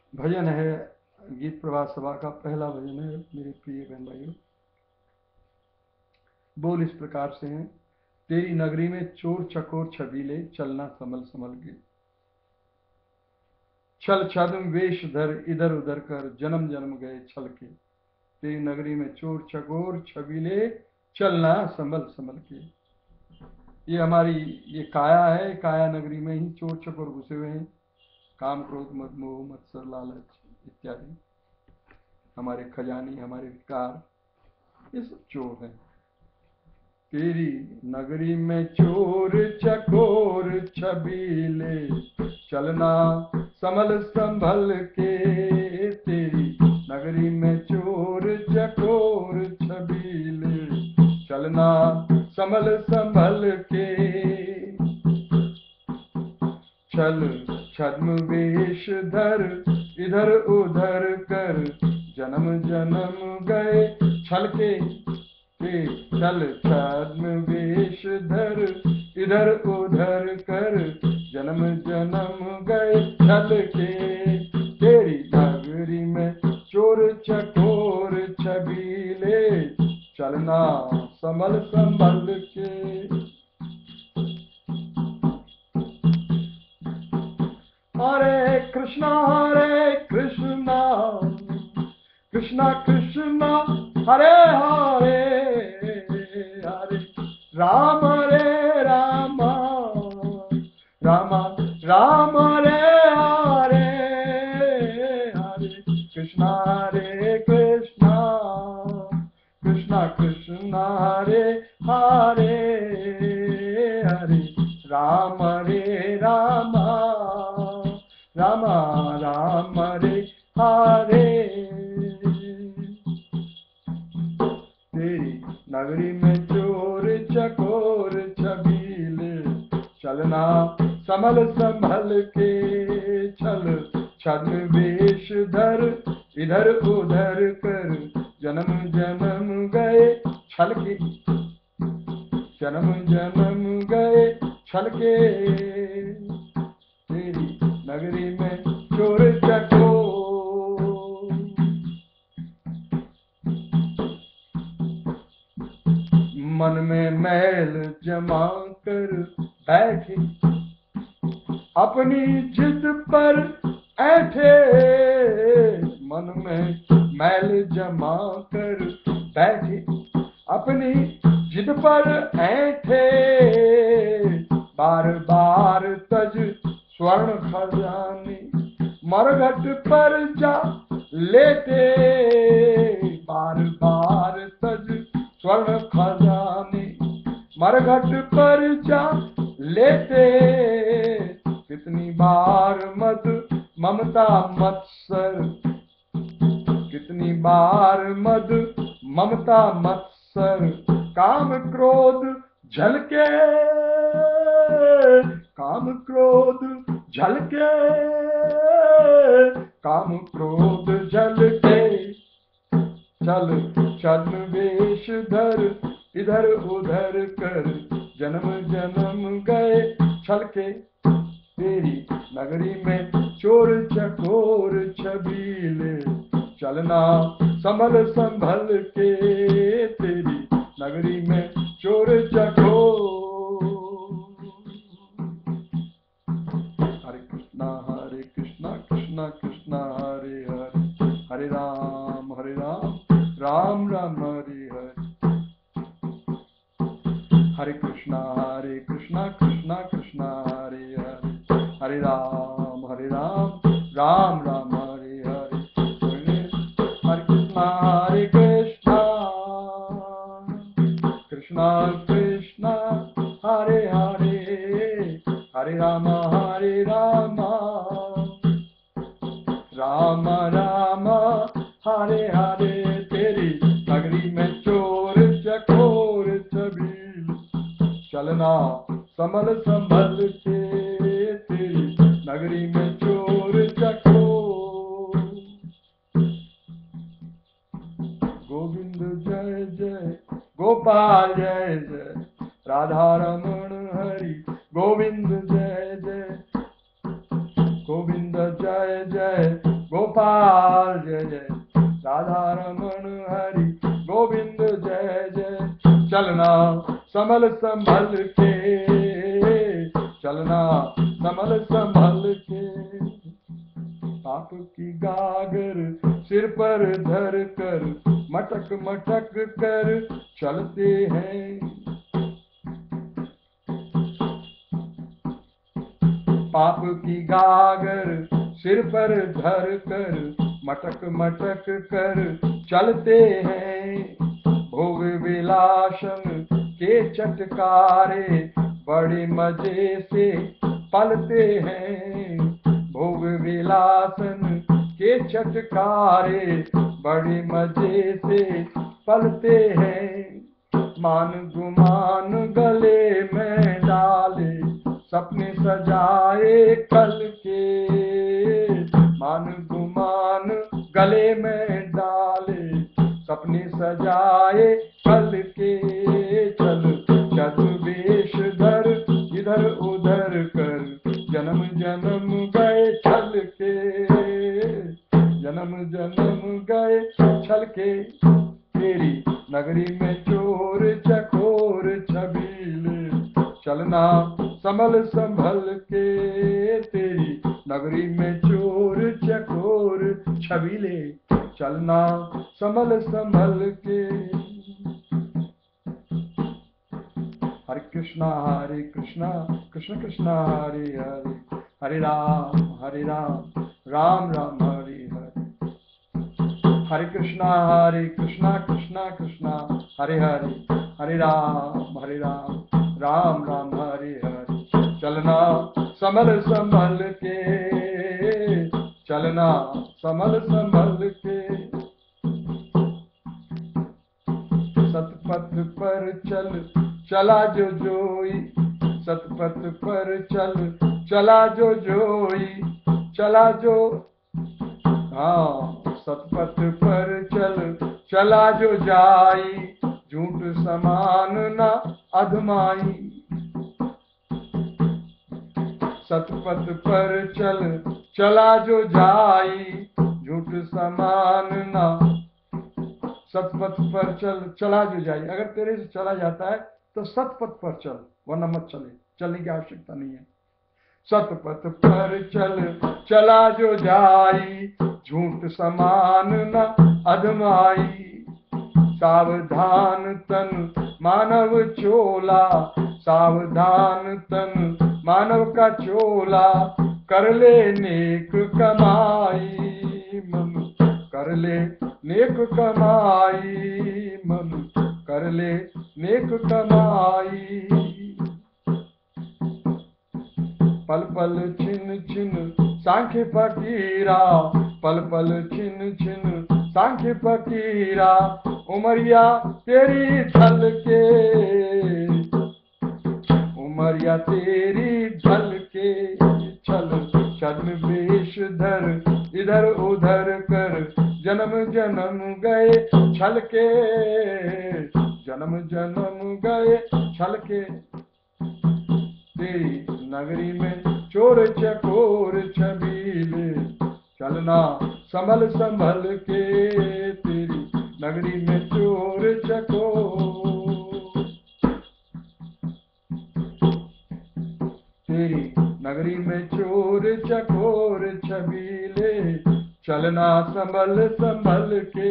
भजन है, गीत प्रभात सभा का पहला भजन है मेरे प्रिय बहन भाइयों। बोल इस प्रकार से हैं। तेरी नगरी में चोर चकोर छबीले, चलना संभल संभल के। छल छद्म वेश धर इधर उधर कर, जन्म जन्म गए छल के। तेरी नगरी में चोर चकोर छबीले, चलना संभल संभल के। ये हमारी ये काया है, काया नगरी में ही चोर चकोर घुसे हुए हैं। काम क्रोध मद मोह मत्सर लालच इत्यादि हमारे खजानी, हमारे विकार, ये सब चोर हैं। तेरी नगरी में चोर चकोर छबीले, चलना संभल संभल के। तेरी नगरी में चोर चकोर छबीले, चलना संभल संभल के। छल छद्म वेश धर इधर उधर कर, जन्म जन्म गए छल के। छल छद्म वेश धर इधर उधर कर, जन्म जन्म गए छल के। तेरी नगरी में चोर चकोर छबीले, चलना संभल संभल के। हरे कृष्णा कृष्णा कृष्णा हरे हरे, हरे राम राम राम राम हरे हरे, हरे कृष्णा कृष्णा कृष्णा कृष्णा हरे हरे, हरे राम राम राम राम हरे हरे। तेरी नगरी में चोर चकोर छबीले, चलना संभल संभल के। छल छद्म वेश धर इधर उधर कर, जन्म जन्म गए छल के। जन्म जन्म गए छल के। तेरी नगरी में चोर चकोर, मन में मैल जमा कर बैठे, अपनी जिद पर ऐठे। मन में मैल जमा कर बैठे, अपनी जिद पर ऐठे। बार बार तज स्वर्ण खजाने, मरघट पर जा लेते। बार बार तज स्वर्ण खजाने, मरघट पर जा लेते। कितनी बार मद ममता मत्सर, कितनी बार मद ममता मत्सर, काम क्रोध झलके। काम क्रोध झलके, काम क्रोध झलके। चल छद्म वेश धर इधर उधर कर, जन्म जन्म गए छल के। तेरी नगरी में चोर चकोर छबीले, चलना संभल संभल के। तेरी नगरी में चोर चकोर। हरे कृष्णा कृष्णा कृष्णा हरे हरे, हरे राम राम राम हरे हरे। हरे कृष्णा कृष्णा कृष्णा हरे हरे, हरे राम राम राम हरे हरे। हरे कृष्णा कृष्णा कृष्णा हरे हरे, हरे राम राम राम हरे हरे। तेरी नगरी में चोर चकोर छबीले, चलना संभल संभल के। तेरी नगरी में चोर चकोर। गोविंद जय जय गोपाल जय जय, राधा रमण हरि गोविंद जय जय। गोविंद जय जय गोपाल जय जय, राधा रमण हरि गोविंद जय जय। चलना संभल संभल के, चलना संभल संभल के, पाप की गागर सिर पर धर कर मटक मटक कर चलते हैं। पाप की गागर सिर पर धर कर मटक मटक कर चलते हैं। भोग विलासन के चटकारे बड़े मजे से पलते हैं। भोग विलासन के चटकारे बड़े मजे से पलते हैं। मान गुमान गले में डाले सपने सजाए कल के, मान गुमान गले में डाले सपने सजाए कल के। चल चल वेश धर इधर उधर कर, जन्म जन्म गए छल के, जन्म जन्म गए छल के। तेरी नगरी में चोर चकोर छबीले, चलना संभल संभल के। तेरी नगरी में चोर चकोर छबीले, चलना संभल संभल के। हरे कृष्णा कृष्ण कृष्ण हरे हरे, हरे राम राम राम हरे हरे। हरे कृष्णा कृष्ण कृष्ण हरे हरे, हरे राम राम राम हरे हरे। चलना संभल संभल के, चलना संभल संभल के। सतपथ पर चल चला जो जोई, सतपथ पर चल चला जो जोई, चला जो हाँ सतपथ पर चल चला जो जाई, झूठ समान न अधमाई। सतपथ पर चल चला जो जाई, झूठ समान न। सतपथ पर चल चला जो जाई, अगर तेरे से चला जाता है तो सतपथ पर चल, वरना मत चले, चलने की आवश्यकता नहीं है। सतपथ पर चल चला जो जाई, झूठ समान न अधमाई। सावधान तन मानव चोला, सावधान तन मानव का चोला। कर ले नेक कमाई मन, कर ले नेक कमाई मन, कर ले नेक कमाई। पल पल छिन छिन सांख्य फकीरा, पल पल छिन छिन सांख्य फकीरा। उमरिया तेरी ढल के, उमरिया तेरी ढल के। चल चल वेश धर इधर उधर कर, जन्म जन्म गए छल के, जन्म जन्म गए छल के। तेरी नगरी में चोर चकोर छबीले, चलना संभल संभल के। तेरी नगरी में चोर चकोर, तेरी नगरी में चोर चकोर छबीले, चलना संभल संभल के,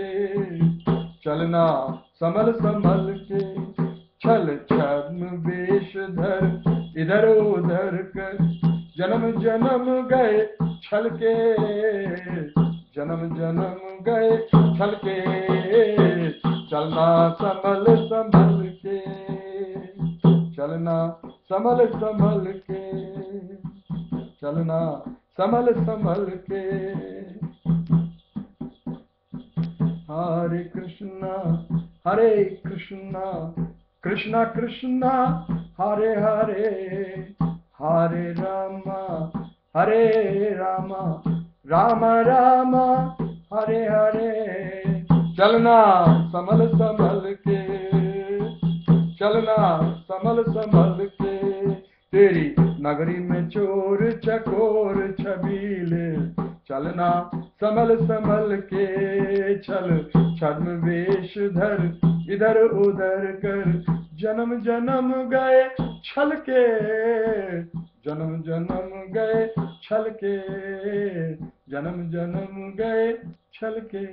चलना संभल संभल के। छल छद्म वेश धर इधर उधर कर, जन्म जन्म गए छल के, जन्म जन्म गए छल के। चलना संभल संभल के, चलना संभल संभल के, चलना संभल संभल के। हरे कृष्णा कृष्णा कृष्णा हरे हरे, हरे रामा राम राम हरे हरे। चलना संभल संभल के, चलना संभल संभल के। तेरी नगरी में चोर चकोर छबीले, चलना संभल संभल के चल, छद्म वेश धर इधर उधर कर, जन्म जन्म गए छल के, जन्म जन्म गए छल के, जन्म जन्म गए छल के।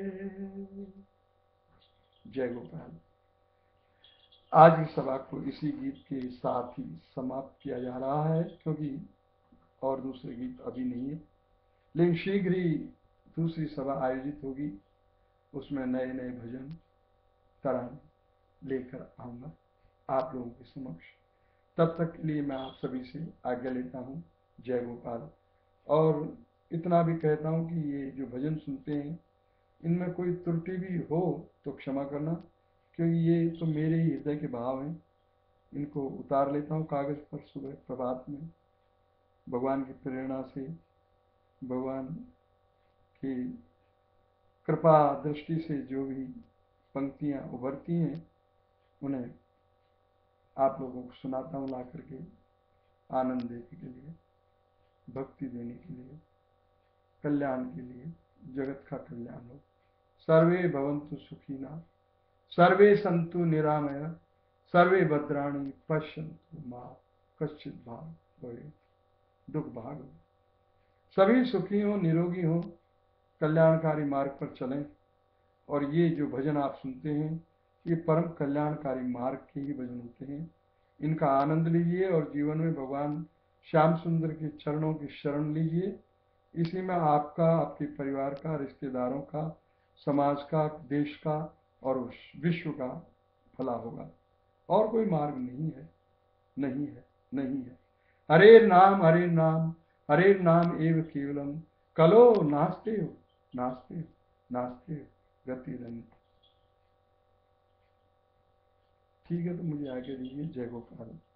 जय गोपाल। आज की सभा को इसी गीत के साथ ही समाप्त किया जा रहा है, क्योंकि और दूसरे गीत अभी नहीं है, लेकिन शीघ्र ही दूसरी सभा आयोजित होगी, उसमें नए नए भजन तराने लेकर आऊंगा आप लोगों के समक्ष। तब तक के लिए मैं आप सभी से आज्ञा लेता हूँ। जय गोपाल। और इतना भी कहता हूँ कि ये जो भजन सुनते हैं इनमें कोई त्रुटि भी हो तो क्षमा करना, क्योंकि ये तो मेरे ही हृदय के भाव हैं। इनको उतार लेता हूँ कागज पर सुबह प्रभात में, भगवान की प्रेरणा से, भगवान की कृपा दृष्टि से जो भी पंक्तियां उभरती हैं उन्हें आप लोगों को सुनाता हूँ ला करके, आनंद देने के लिए, भक्ति देने के लिए, कल्याण के लिए, जगत का कल्याण हो। सर्वे भवन्तु सुखिनः, सर्वे सन्तु निरामया, सर्वे भद्राणि पश्यन्तु मा कश्चित् भाग् भवेत्, दुख भाग हो। सभी सुखी हो, निरोगी हो, कल्याणकारी मार्ग पर चलें। और ये जो भजन आप सुनते हैं ये परम कल्याणकारी मार्ग के ही भजन होते हैं। इनका आनंद लीजिए और जीवन में भगवान श्याम सुंदर के चरणों की शरण लीजिए। इसी में आपका, आपके परिवार का, रिश्तेदारों का, समाज का, देश का और विश्व का भला होगा। और कोई मार्ग नहीं है, नहीं है, नहीं है। हरे नाम हरे नाम एव केवलम, कलो नास्ते हो, नास्ते हो, नास्ते हो गति रंग। ठीक है, तो मुझे आगे दीजिए। जय गोपाल।